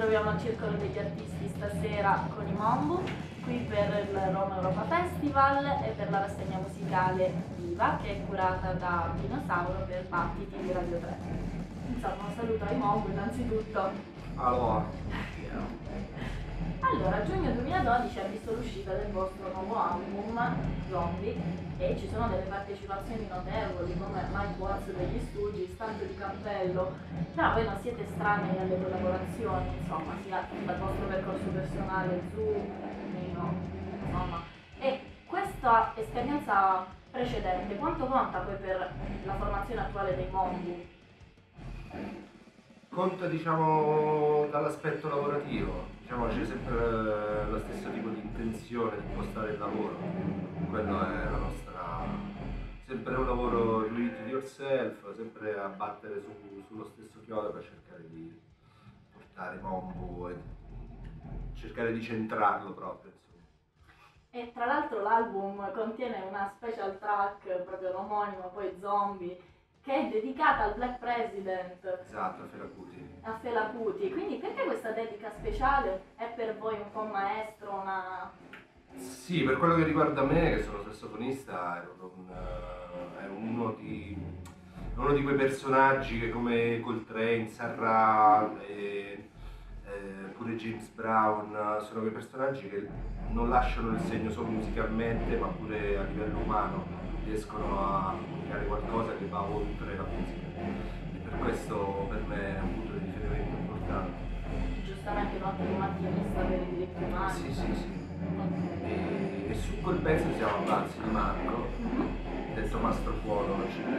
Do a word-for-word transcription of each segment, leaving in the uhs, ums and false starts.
troviamo al Circolo degli Artisti stasera con i Mombu, qui per il Roma Europa Festival e per la rassegna musicale Viva, che è curata da Dinosauro per Battiti di Radio tre. Insomma, un saluto ai Mombu innanzitutto. Allora. Allora, giugno duemiladodici ha visto l'uscita del vostro nuovo album, Zombie, e ci sono delle partecipazioni notevoli come Mike Watts degli Stooges, tanto di cappello, però voi non siete estranei alle collaborazioni, insomma, sia dal vostro percorso personale, Zoo, Nino, insomma. E questa esperienza precedente, quanto conta poi per la formazione attuale dei Mombu? Conta, diciamo, dall'aspetto lavorativo. Diciamo c'è sempre lo stesso tipo di intenzione di impostare il lavoro, quello è la nostra, sempre un lavoro do it yourself, sempre a battere su, sullo stesso chiodo per cercare di portare Mombu e cercare di centrarlo proprio, insomma. E tra l'altro l'album contiene una special track proprio l'omonimo, poi Zombie, che è dedicata al Black President. Esatto, a Fela Kuti. A Fela Kuti, quindi perché questa dedica speciale? È per voi un po' un maestro, una... Sì, per quello che riguarda me, che sono sassofonista, è un, è uno di, uno di quei personaggi che come Coltrane, Sarra, e, e pure James Brown, sono quei personaggi che non lasciano il segno solo musicalmente, ma pure a livello umano, riescono a comunicare qualcosa che va oltre la musica. E per questo per me è un punto di riferimento importante. Giustamente un ottimo macchinista per i diritti umani. Sì, sì, sì. E, e su quel pezzo siamo avvanzi di Marco, mm-hmm. detto Mastro Buono,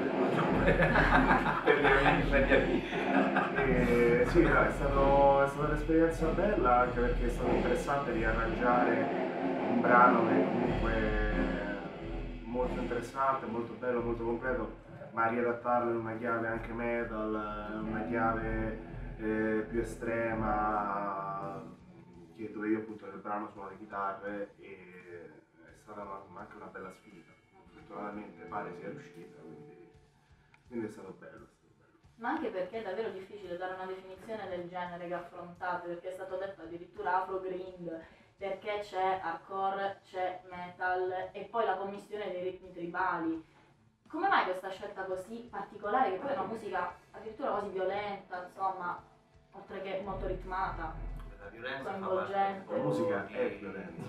per gli amici, per gli amici. E, sì, no, è, stato, è stata un'esperienza bella anche perché è stato interessante riarrangiare un brano che comunque è molto interessante, molto bello, molto completo, ma riadattarlo in una chiave anche metal, una chiave eh, più estrema, che dove io appunto nel brano suono le chitarre, e è stata una, anche una bella sfida. Fortunatamente pare sia riuscita, quindi, quindi è stato bello, è stato bello. Ma anche perché è davvero difficile dare una definizione del genere che affrontate, perché è stato detto addirittura afro-grind, perché c'è hardcore, c'è metal e poi la commistione dei ritmi tribali. Come mai questa scelta così particolare, che poi è una musica addirittura quasi violenta, insomma, oltre che molto ritmata, la violenza coinvolgente? La musica è violenza.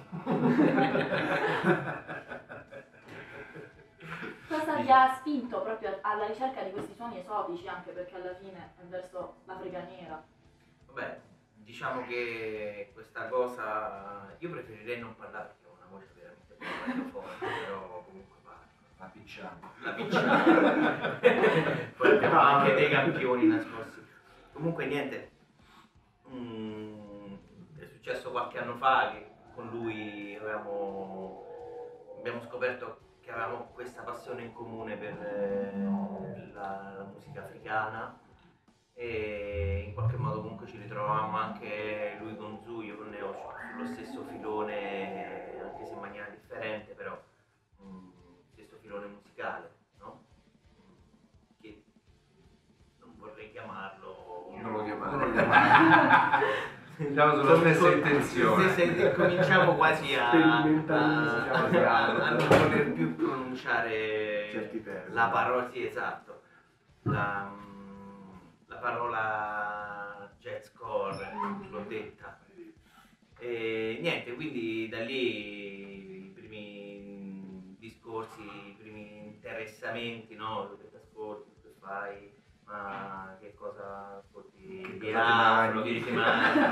Cosa vi ha spinto proprio alla ricerca di questi suoni esotici, anche perché alla fine è verso l'Africa nera? Vabbè, diciamo che questa cosa, io preferirei non parlare perché ho una voce veramente molto forte, però comunque parlo. La picciamo. La picciamo. Poi abbiamo anche dei campioni nascosti. Comunque niente, mm, è successo qualche anno fa che con lui avevamo, abbiamo scoperto che avevamo questa passione in comune per eh, la, la musica africana, e in qualche modo comunque ci ritrovavamo anche lui con Zu, io con Neo sullo stesso filone, anche se in maniera differente, però mh, stesso filone musicale, no? Che non vorrei chiamarlo... Non lo chiamare. Siamo sulla stessa intenzione. Cominciamo quasi a, a, a, a non voler più pronunciare certi termini. La parola, sì, esatto, la, la parola jazzcore, l'ho detta. E niente, quindi da lì i primi discorsi, i primi interessamenti, no? Che ascolti, che fai, ma che cosa ascolti di afro, che ti mangi,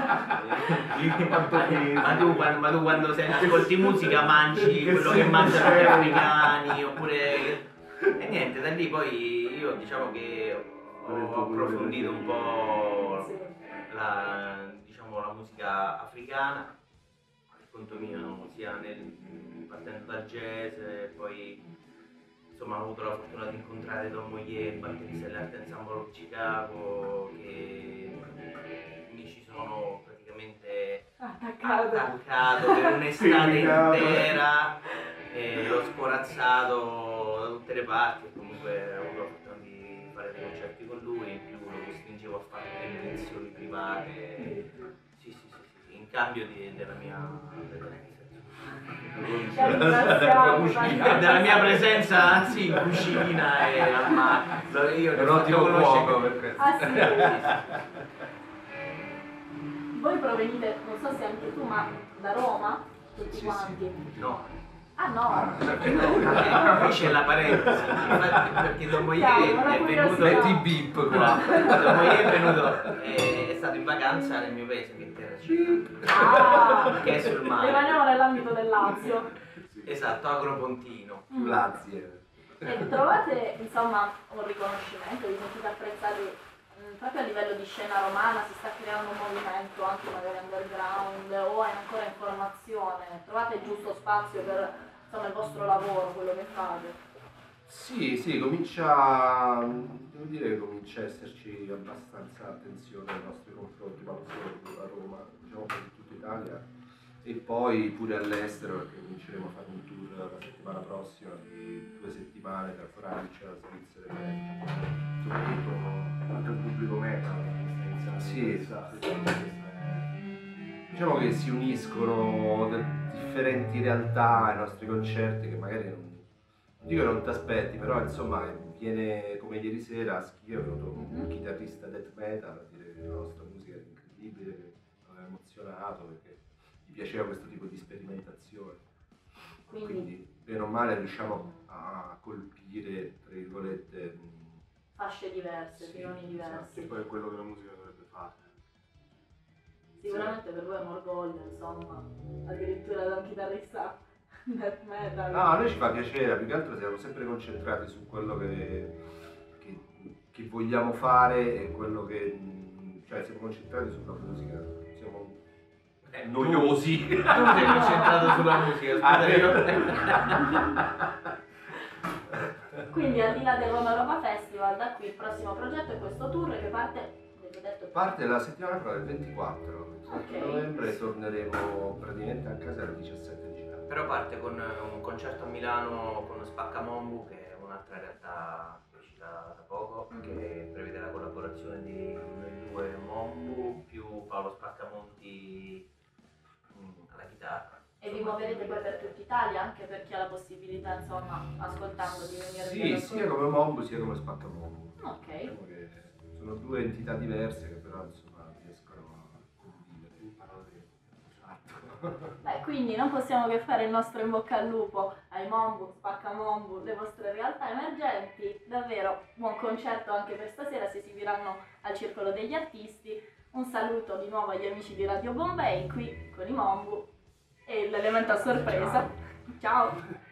ma tu quando, ma tu quando sei, ascolti musica mangi quello che mangiano gli africani, oppure... E niente, da lì poi io diciamo che ho approfondito un po' la, diciamo, la musica africana, per conto mio, sia nel, partendo dal jazz, e poi insomma ho avuto la fortuna di incontrare Don Moyer, il batterista dell'Art Ensemble of Chicago, che mi ci sono praticamente attaccato, attaccato per un'estate intera, e l'ho scorazzato da tutte le parti, e comunque ho avuto la fortuna di fare dei concerti con lui, in più lo costringevo a fare delle lezioni private. Sì, cambio di, della mia presenza. Ci ringraziamo, Cucina. Della mia presenza anzi in cucina e al mare. Io È un ottimo cuoco per questo. Ah sì? Voi provenite, non so se anche tu, ma da Roma? Tutti Sì, quanti? No. Ah no? Eh, qui c'è la parentesi, infatti, perché Don Moyer Chiaro, una è venuto, curiosità. Metti i beep qua. Don Moyer è venuto, è, è stato in vacanza nel mio paese, che è Terracina, Ah, che è sul mare. rimaniamo nell'ambito del Lazio. Esatto, Agropontino. Mm. Grazie. E trovate insomma un riconoscimento, vi sentite apprezzati mh, proprio a livello di scena romana, si sta creando un movimento anche magari underground o è ancora in formazione, trovate il giusto spazio per insomma il vostro lavoro, quello che fate? Sì, sì, comincia, devo dire che comincia a esserci abbastanza attenzione ai nostri confronti, ma non solo a Roma, diciamo quasi in tutta Italia, e poi pure all'estero, perché cominceremo a fare un tour la settimana prossima di due settimane tra Francia, Svizzera e Belgio. Soprattutto anche il pubblico metal sta iniziando Sì. a interessarsi. Diciamo che si uniscono de- differenti realtà ai nostri concerti che magari non, non dico che non ti aspetti, però insomma viene come ieri sera a Schio è venuto un chitarrista death metal a dire che la nostra musica era incredibile, che mi aveva emozionato perché gli piaceva questo tipo di sperimentazione. Quindi, Quindi bene o male riusciamo a colpire, tra virgolette, fasce diverse, Sì, filoni Che diversi. poi è quello che la musica dovrebbe fare. Sicuramente per voi è un orgoglio, insomma, addirittura da un chitarrista death metal. no, a noi ci fa piacere, più che altro siamo sempre concentrati su quello che, che, che vogliamo fare e quello che, cioè siamo concentrati sulla musica, siamo Eh, noiosi. Tu sei concentrato sulla musica, Ah, scusami. Quindi al di là del Roma Roma Festival, da qui il prossimo progetto è questo tour che parte, avete detto, Parte la settimana prossima, il ventiquattro, ventiquattro Ok. novembre, e torneremo praticamente a casa il diciassette di gennaio. Però parte con un concerto a Milano con Spaccamombu, che è un'altra realtà uscita da poco, che prevede la collaborazione di noi due Mombu più Paolo Spaccamonti mm, alla chitarra. e vi muoverete poi per tutta Italia, anche per chi ha la possibilità, insomma, ascoltando di venire a Sì, vedere sia come Mombu sia come Spaccamombu. Ok, Diciamo che sono due entità diverse che però insomma riescono a convivere. Esatto. beh, quindi non possiamo che fare il nostro in bocca al lupo ai Mombu, Spaccamombu, le vostre realtà emergenti. Davvero buon concerto anche per stasera, si esibiranno al Circolo degli Artisti. Un saluto di nuovo agli amici di Radio Bombay qui con i Mombu e l'elemento a sorpresa. Ciao.